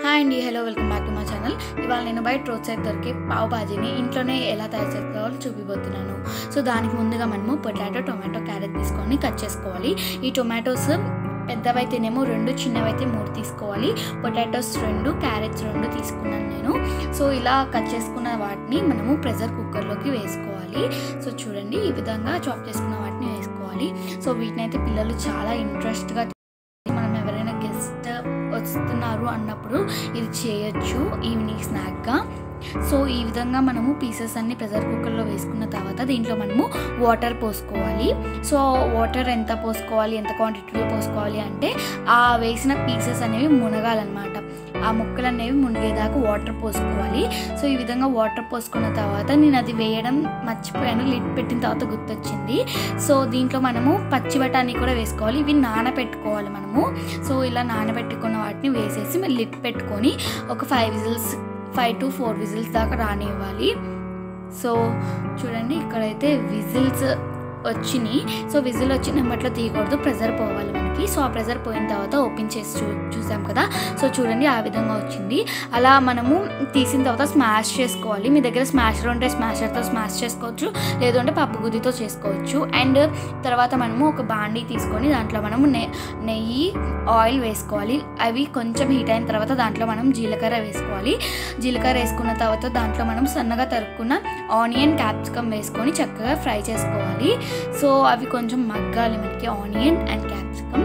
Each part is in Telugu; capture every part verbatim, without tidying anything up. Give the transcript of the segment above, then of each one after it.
హాయ్ అండి, hello, welcome back to my channel. ఇవాళ నేను బయట రోడ్ సైడ్ దొరికే పావ్ భాజీని ఇంట్లోనే ఎలా తయారు చేసుకోవాలో చూపిపోతున్నాను. సో దానికి ముందుగా మనము పొటాటో, టొమాటో, క్యారెట్ తీసుకొని కట్ చేసుకోవాలి. ఈ టొమాటోస్ పెద్దవైతేనేమో రెండు, చిన్నవైతే మూడు తీసుకోవాలి. పొటాటోస్ రెండు, క్యారెట్స్ రెండు తీసుకున్నాను నేను. సో ఇలా కట్ చేసుకున్న వాటిని మనము ప్రెషర్ కుక్కర్లోకి వేసుకోవాలి. సో చూడండి, ఈ విధంగా చాప్ చేసుకున్న వాటిని వేసుకోవాలి. సో వీటిని అయితే పిల్లలు చాలా ఇంట్రెస్ట్గా, మనం ఎవరైనా గెస్ట్ వస్తున్నారు అన్నప్పుడు ఇది చేయొచ్చు ఈవినింగ్ స్నాక్గా. సో ఈ విధంగా మనము పీసెస్ అన్ని ప్రెషర్ కుక్కర్లో వేసుకున్న తర్వాత దీంట్లో మనము వాటర్ పోసుకోవాలి. సో వాటర్ ఎంత పోసుకోవాలి, ఎంత క్వాంటిటీలో పోసుకోవాలి అంటే ఆ వేసిన పీసెస్ అనేవి మునగాలన్నమాట. ఆ ముక్కలు అనేవి మునిగేదాకా వాటర్ పోసుకోవాలి. సో ఈ విధంగా వాటర్ పోసుకున్న తర్వాత నేను అది వేయడం మర్చిపోయాను, లిడ్ పెట్టిన తర్వాత గుర్తొచ్చింది. సో దీంట్లో మనము పచ్చి బఠానీ కూడా వేసుకోవాలి. ఇవి నానబెట్టుకోవాలి మనము. సో ఇలా నానబెట్టుకున్న వాటిని వేసేసి లిడ్ పెట్టుకొని ఒక five whistles five to four whistles దాకా రానివ్వాలి. సో చూడండి, ఇక్కడైతే విజిల్స్ వచ్చినాయి. సో విజిల్ వచ్చి నెమ్మట్లో తీయకూడదు, ప్రెషర్ పోవాలి మనకి. సో ఆ ప్రెషర్ పోయిన తర్వాత ఓపెన్ చేసి చూ చూసాం కదా. సో చూడండి, ఆ విధంగా వచ్చింది. అలా మనము తీసిన తర్వాత స్మాష్ చేసుకోవాలి. మీ దగ్గర స్మాషర్ ఉంటే స్మాషర్తో స్మాష్ చేసుకోవచ్చు, లేదంటే పప్పు గుద్దితో చేసుకోవచ్చు. అండ్ తర్వాత మనము ఒక బాండీ తీసుకొని దాంట్లో మనము నె నెయ్యి ఆయిల్ వేసుకోవాలి. అవి కొంచెం హీట్ అయిన తర్వాత దాంట్లో మనం జీలకర్ర వేసుకోవాలి. జీలకర్ర వేసుకున్న తర్వాత దాంట్లో మనం సన్నగా తరుక్కున్న ఆనియన్, క్యాప్సికమ్ వేసుకొని చక్కగా ఫ్రై చేసుకోవాలి. సో అవి కొంచెం మగ్గాలి మనకి, ఆనియన్ అండ్ క్యాప్సికమ్.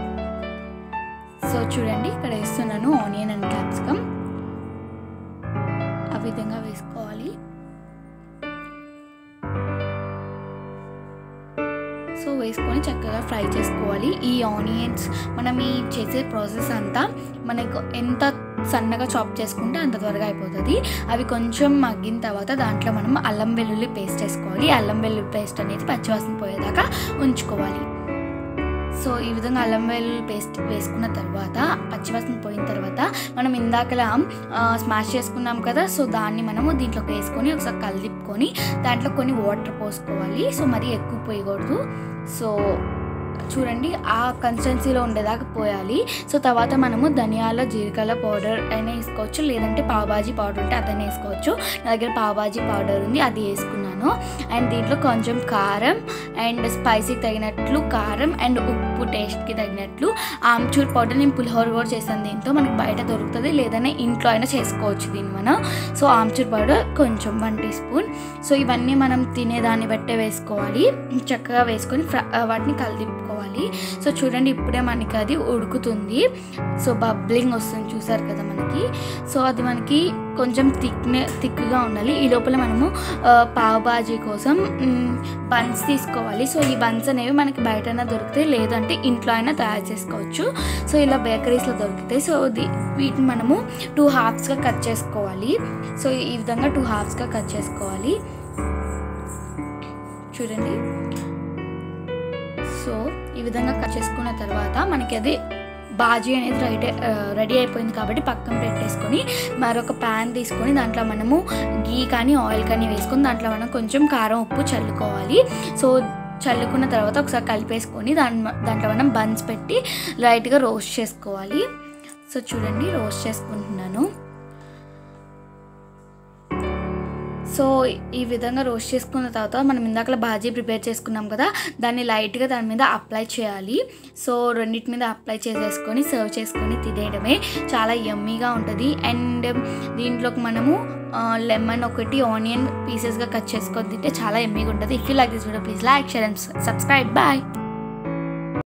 సో చూడండి, ఇక్కడ వేస్తున్నాను ఆనియన్ అండ్ క్యాప్సికమ్. ఆ విధంగా వేసుకోవాలి. సో వేసుకొని చక్కగా ఫ్రై చేసుకోవాలి. ఈ ఆనియన్స్ మనం ఈ చేసే ప్రాసెస్ అంతా మనకు ఎంత సన్నగా చాప్ చేసుకుంటే అంత త్వరగా అయిపోతుంది. అవి కొంచెం మగ్గిన తర్వాత దాంట్లో మనం అల్లం వెల్లుల్లి పేస్ట్ వేసుకోవాలి. అల్లం వెల్లుల్లి పేస్ట్ అనేది పచ్చివాసన పోయేదాకా ఉంచుకోవాలి. సో ఈ విధంగా అల్లం వెల్లుల్లి పేస్ట్ వేసుకున్న తర్వాత పచ్చివాసన పోయిన తర్వాత మనం ఇందాకలా స్మాష్ చేసుకున్నాం కదా. సో దాన్ని మనము దీంట్లోకి వేసుకొని ఒకసారి కలిపుకొని దాంట్లో కొన్ని వాటర్ పోసుకోవాలి. సో మరీ ఎక్కువ పోయకూడదు. సో చూడండి, ఆ కన్సిస్టెన్సీలో ఉండేదాకా పోయాలి. సో తర్వాత మనము ధనియాల, జీలకర్ర పౌడర్ అయినా వేసుకోవచ్చు, లేదంటే పావుబాజీ పౌడర్ ఉంటే అదైనా వేసుకోవచ్చు. నా దగ్గర పావుబాజీ పౌడర్ ఉంది, అది వేసుకున్నాను. అండ్ దీంట్లో కొంచెం కారం అండ్ స్పైసీకి తగినట్లు కారం అండ్ ఉప్పు టేస్ట్కి తగినట్లు. ఆమ్చూర్ పౌడర్ నేను పులిహోర కూడా చేశాను దీంతో, మనకి బయట దొరుకుతుంది, లేదనే ఇంట్లో అయినా చేసుకోవచ్చు దీన్ని మనం. సో ఆమ్చూర్ పౌడర్ కొంచెం వన్ టీ స్పూన్. సో ఇవన్నీ మనం తినేదాన్ని బట్టే వేసుకోవాలి. చక్కగా వేసుకొని వాటిని కలిపుకోవాలి. సో చూడండి, ఇప్పుడే మనకి అది ఉడుకుతుంది. సో బబ్లింగ్ వస్తుంది, చూసారు కదా మనకి. సో అది మనకి కొంచెం థిక్నే థిక్గా ఉండాలి. ఈ లోపల మనము పావ్ బాజీ కోసం బన్స్ తీసుకోవాలి. సో ఈ బన్స్ అనేవి మనకి బయటైనా దొరుకుతాయి, లేదంటే ఇంట్లో అయినా తయారు చేసుకోవచ్చు. సో ఇలా బేకరీస్లో దొరుకుతాయి. సో వీటిని మనము టూ హాఫ్స్గా కట్ చేసుకోవాలి. సో ఈ విధంగా టూ హాఫ్స్గా కట్ చేసుకోవాలి. చూడండి, సో ఈ విధంగా కట్ చేసుకున్న తర్వాత మనకి అది బాజీ అనేది రెడీ రెడీ అయిపోయింది కాబట్టి పక్కన పెట్టేసుకొని మరొక ప్యాన్ తీసుకొని దాంట్లో మనము గీ కానీ ఆయిల్ కానీ వేసుకొని దాంట్లో మనం కొంచెం కారం, ఉప్పు చల్లుకోవాలి. సో చల్లుకున్న తర్వాత ఒకసారి కలిపేసుకొని దాని దాంట్లో మనం బన్స్ పెట్టి లైట్గా రోస్ట్ చేసుకోవాలి. సో చూడండి, రోస్ట్ చేసుకుంటున్నాను. సో ఈ విధంగా రోస్ట్ చేసుకున్న తర్వాత మనం ఇందాక బాజీ ప్రిపేర్ చేసుకున్నాం కదా, దాన్ని లైట్గా దాని మీద అప్లై చేయాలి. సో రెండింటి మీద అప్లై చేసేసుకొని సర్వ్ చేసుకొని తినేయడమే. చాలా యమ్మీగా ఉంటుంది. అండ్ దీంట్లోకి మనము లెమన్ ఒకటి, ఆనియన్ పీసెస్గా కట్ చేసుకొని తింటే చాలా యమ్మీగా ఉంటుంది. If you like this video, please like, share and subscribe. Bye.